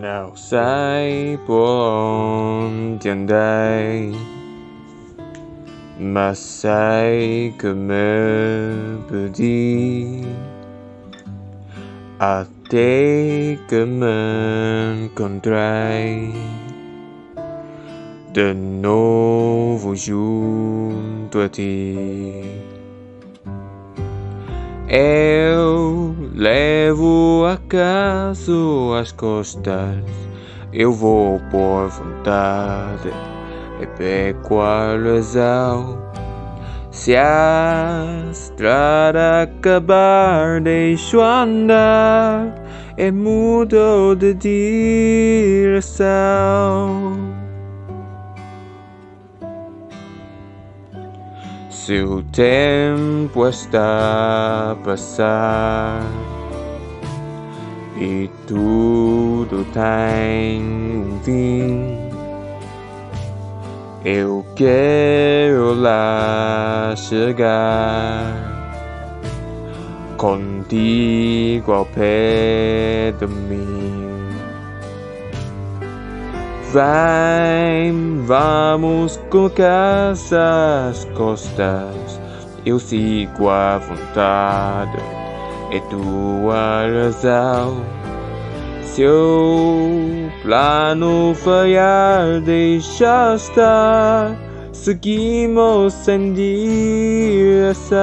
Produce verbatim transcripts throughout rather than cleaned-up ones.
Não sei por onde andei, mas sei que me perdi até que me encontrei de novo junto a ti. Eu levo acaso às costas, eu vou por vontade, é pego a razão. Se a estrada acabar, deixo andar, e mudo de direção. Se o tempo está a passar e tudo tem um fim, eu quero lá chegar, contigo ao pé de mim. Vem, vamos colocar as costas, eu sigo à vontade, é tua razão. Se o plano falhar, deixa estar, seguimos sem direção.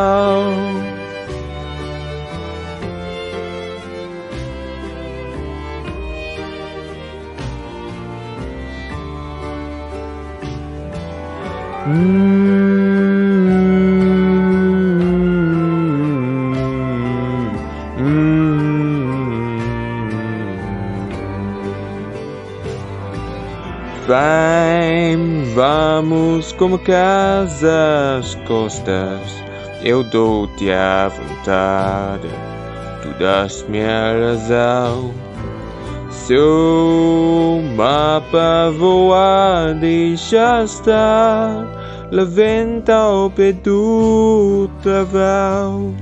Vem, vamos como casa às costas, eu dou-te a vontade, tu dás-me a razão. Se o mapa voar, deixa estar, levanta ao pé do travão.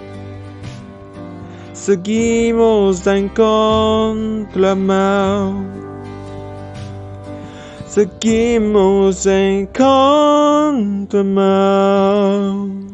Seguimos em contramão, seguimos em contramão.